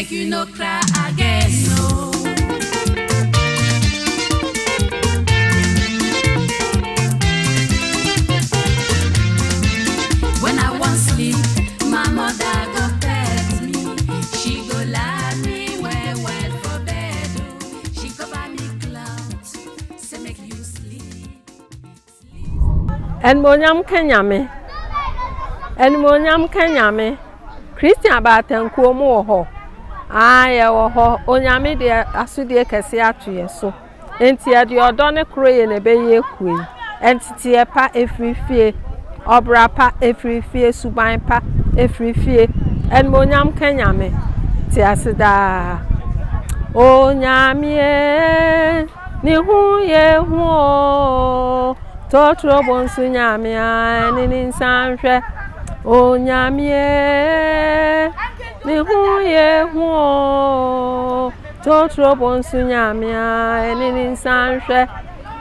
make you no cry again, no. When I want sleep, my mother go pet me. She go lie me well for bed. She cover me clouds, say make you sleep. And Monyam Kenyame. And Monyam Kenyame. Christian Batten Kuomo ho. Aye, ho, Onyame de Asudie Kasiatu yeso. Enti adi odone kroye ne beye kwe. Entity pa efrifie. Obra pa efrifie suban pa efrifie. En Monyam Kenyame. Ti asida. Onyame ni huye huo. Totro bonsu nyame ani ninsanhwe. Onyame ni huye huo. Totro bonsu nyame ani ninsanhwe.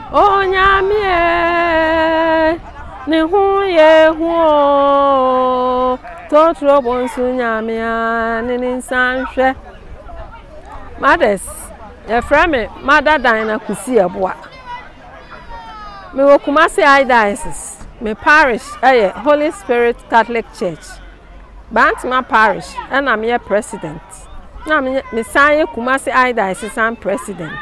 Onyame ni huye huo. Totro bonsu nyame ani ninsanhwe. Mothers, your friend, Mother Diana Kusi Abua. Me wo Kumasi Diocese, me parish, Holy Spirit Catholic Church. Bantima Parish, and I'm your president. Now me say Kumasi Diocese and president.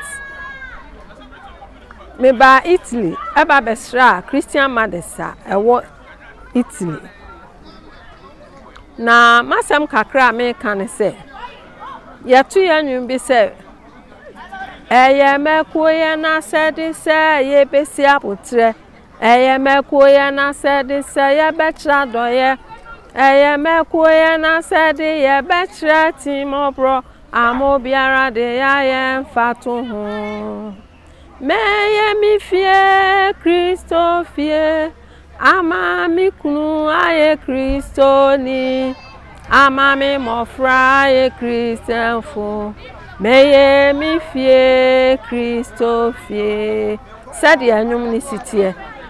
Me ba Italy, eba besra Christian Mothers ewo Italy. Na masam kakra me kan say. Yatu yanyu bi say eye mekuye na sedi say ye besi apotre eye mekuye na sedi say ye betra doye eye mekuye na sedi ye betra timobro amobiara de ya ye mfatu ho meye mi fie Kristo fie ama mi kunu aye Kristo ni ama mi mofra aye Christian fo meye mi fie Kristo fie sadi anyum ni sitie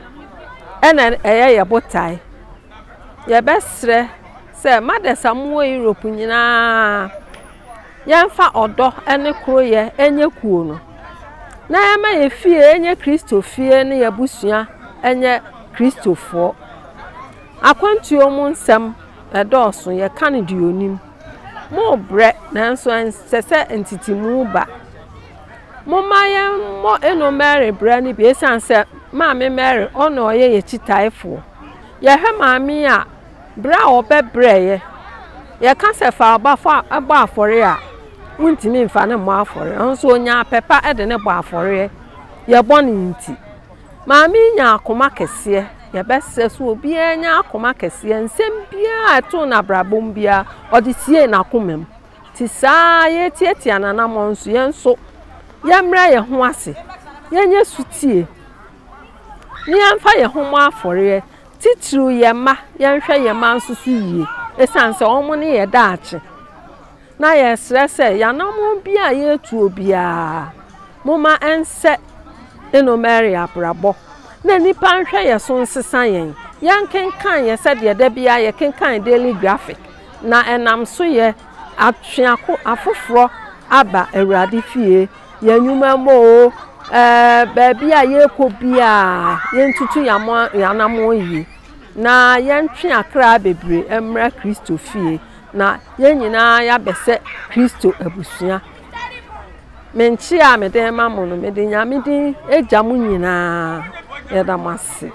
ena ye botai ye besre se madesa mo Europe nyina yemfa odo ene kroye enye kuo no na ya ma ye fie enye Kristo fie ne ye busua enye Kristofo akwantuo mu nsem edoso ye kan di onim mo bre nanso sese entiti mu ba mo maye mo eno Mary bre ni bi esanse maame Mary ono ye ye chitaifo ye hwe maame a bra obebre ye ka se fa agba afore a wuntimi mfa ne mo afore nso onya pepa ede ne bo afore ye boni nti maame nya akoma kese ye bese so obi anya akoma kese nsem bia to na brabom bia odisie na komem ti saa ye tietia na na monso ye nso ye mra ye ho ase ye nye sutie ni amfa ye ho mo afore titru ye ma ye nhwe ye ma nso su yie esanse omo ne ye daache na ye stress ya na mo bia ye tu obia mo ma ense eno Mary abrabo na nipa nhwe ye so nsesa yen yankenkan ye se de da bia ye kenkan Daily Graphic na enam so ye atweako afoforo aba Awurade fie ye nyuma mo baabi a ye ko bia ye ntutu yanamo yi na ye ntwe akra bebre emra Kristo fie na ye nyina ya bese Kristo abusua menchi a mede mamu no mede nyame din ejamu nyina yedamase